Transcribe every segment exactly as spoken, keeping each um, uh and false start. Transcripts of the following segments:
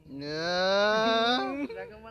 Nhớ.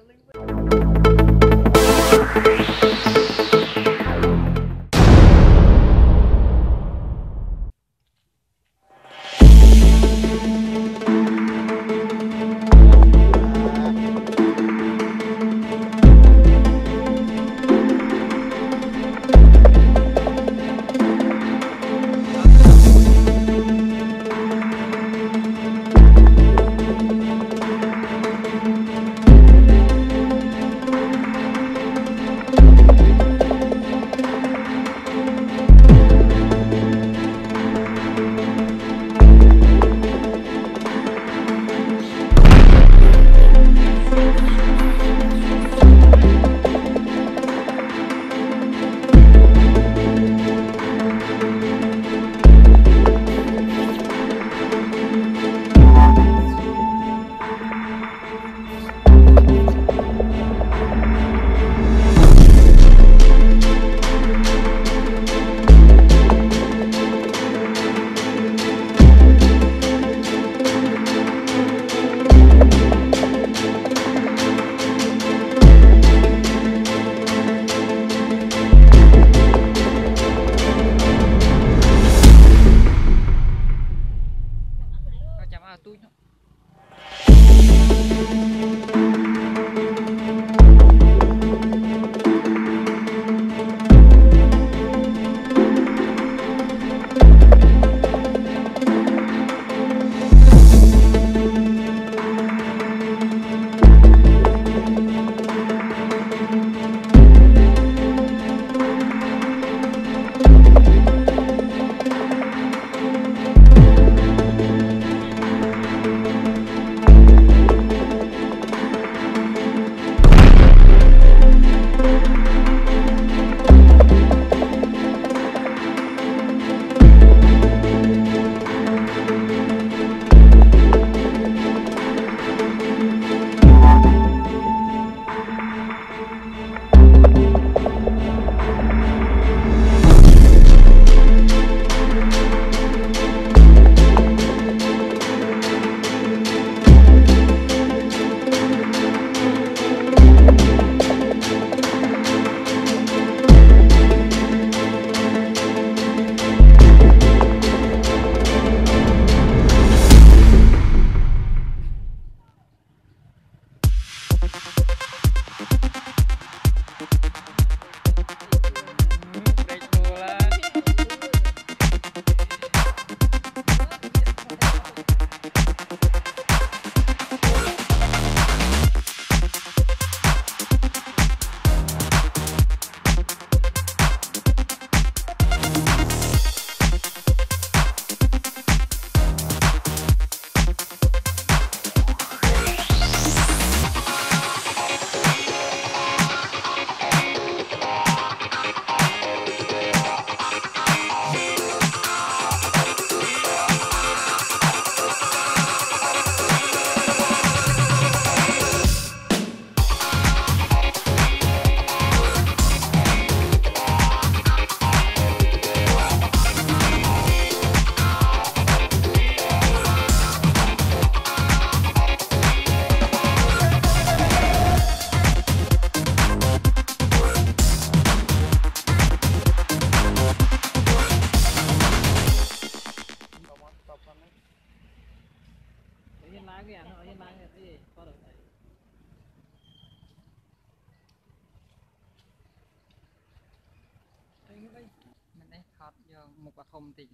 một quả không thì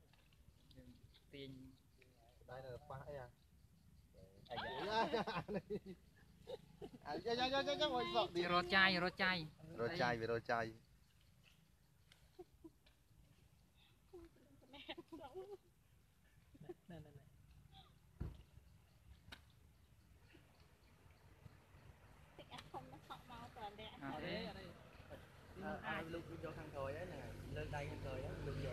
tiền đây là ba ấy à à dạ dạ dạ dạ dạ ngồi sợ đi rô chai rô chai rô chai về rô chai ai lúc vô khăn thời ấy nè lên đây khăn thời đó lúc vô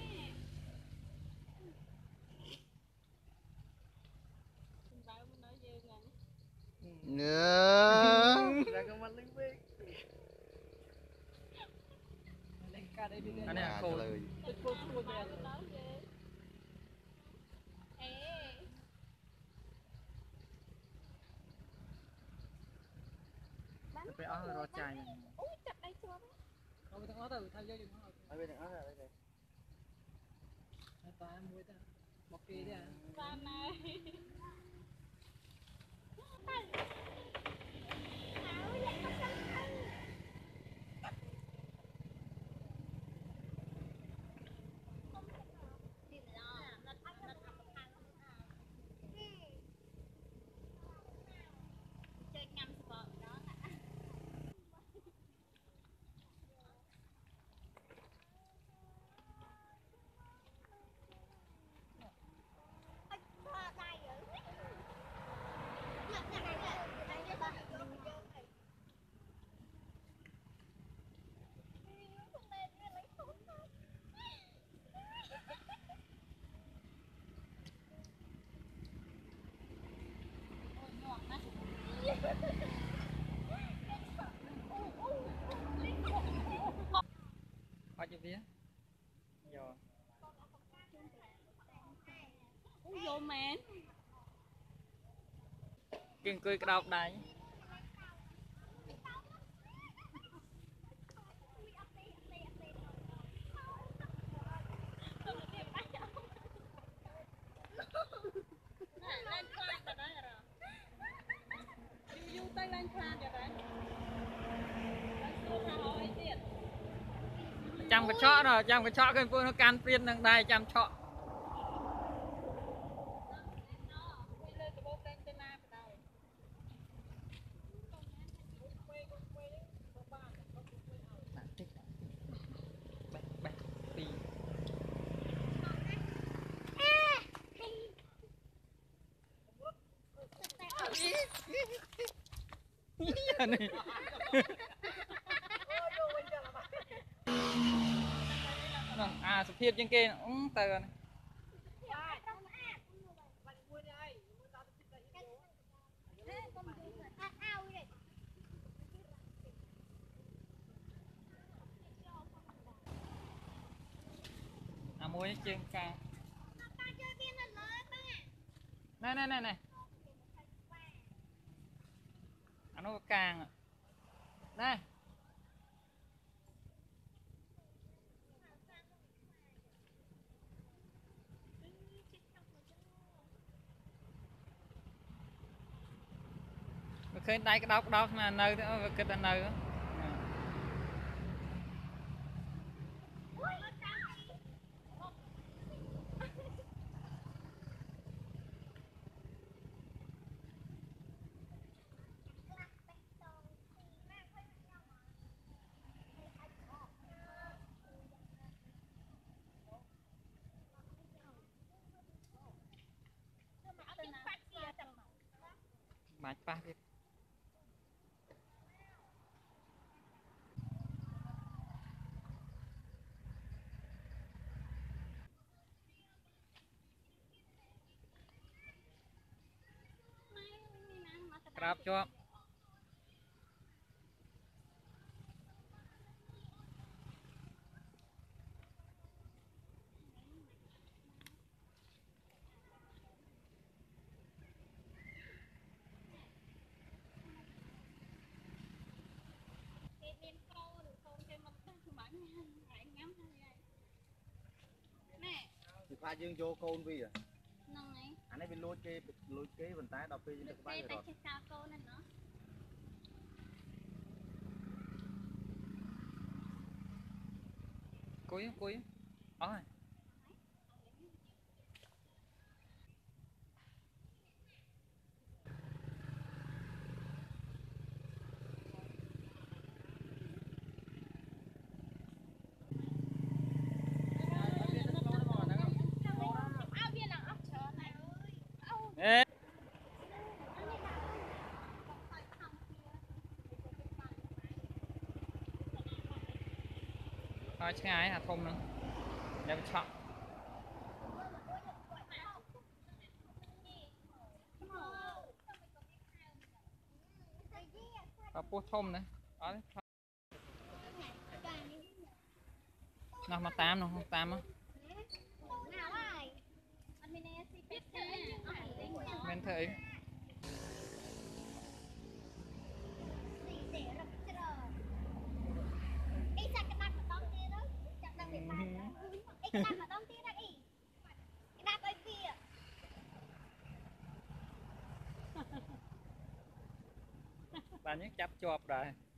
nhớ ra con mắt lính biết anh này khô ไปอ้อรอใจ Ui, chặt đây chưa? เอาไปทั้งอ้อแต่ไทยเยอะอยู่ทั้งอ้อ ở bên đó là đây ตามวยแต่บอกกีเนี่ย Và này. Áo vậy có căng căng. Điểm lo, nó thắng nó thắng một thằng. Chơi ngắm sport đó hả? Ôi, thua tay dữ. Nhặt nhặt này nè, đây cho ba. Không lên nghe lấy xuống thôi. Ôi, nhọn á. เขาจะเบี้ยยอ Ui, vô mến. กินกุยกระดอบได้ Lên khoan vào đây rồi. Du tay lên khoan vào đấy. Lên xuống hỏi tiền. จำกระเชาะเนาะจำกระเชาะกันพวกการเปลี่ยนนังได้จำเชาะ Quay lên cái bốc lên tên na vào đây. แบกแบกปี นี่นี่อ่าสุเพียบยังเกณฑ์อืมเตือน à muối trên ca này này này này à nó có càng đây khơi tay cái đau cái đau là nơi đó cái là nơi đó mạch pa đi crab cho thì pha dương vô côn vi à Nâng ấy. anh ấy bị lôi kê lôi kế vận tải đọc phi nó có bay Đây rồi ta sao cô này nó. cuối cuối ôi Áo viên là áo chó này ơi. Áo. ê thôi chứ ai hả thùng nữa đem chọn và bút thùng nữa đó nào mà tám nó không tám á Nào ai? Anh mình nè si biết thế. men thử Để cái đạp mà đông tí đạp ý cái đạp ấy kia bà nhớ chắp chọp rồi